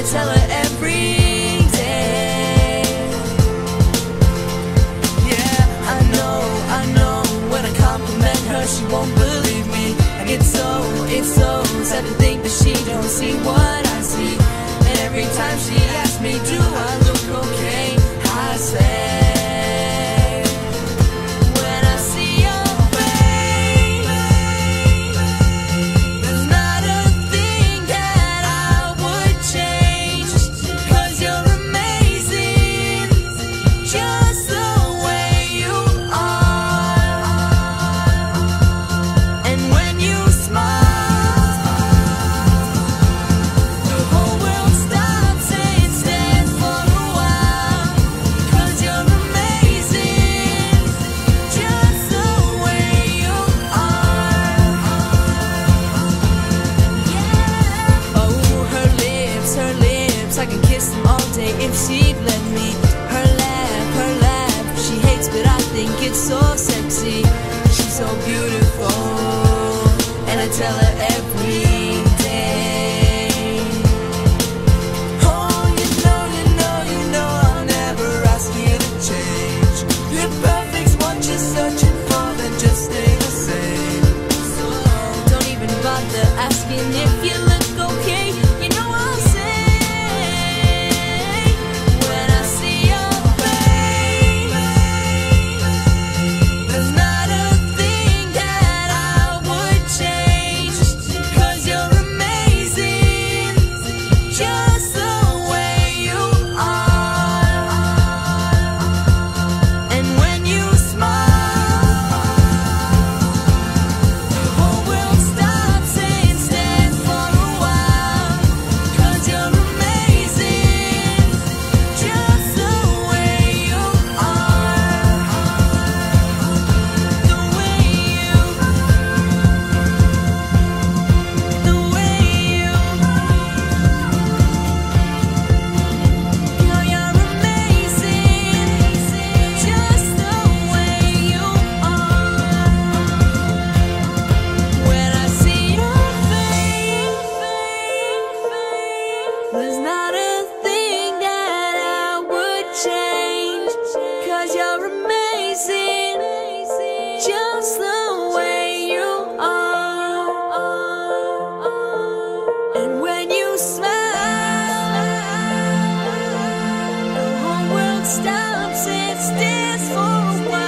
tell her every day. Yeah, I know, when I compliment her, she won't believe me. And it's so sad to think that she don't see what I see. And every time she asks me, do I look okay, I say, when I see your face, there's not a thing that I would change. 'Cause you're amazing, just the way you are. And when you smile, the whole world stops and stands for a while. 'Cause you're amazing, just the way you are. Oh, her lips, I can kiss them all day if she'd let me. Her laugh, she hates but I think it's so sexy. She's so beautiful, and I tell her every day. Oh, you know I'll never ask you to change. You're perfect's what you're searching for, then just stay the same. So don't even bother asking if you look okay. You know I'll say, when I see your face, there's not a thing that I would change. 'Cause you're amazing, just the way you are. And when you smile, the whole world stops and stands for a while. 'Cause you're amazing, just the way you are. The way you, the way you, girl, you're amazing, just the way you are. When I see your face, there's not a thing that I would change. 'Cause you're amazing, just the way you are. And when you smile, the whole world stops and stares for a while.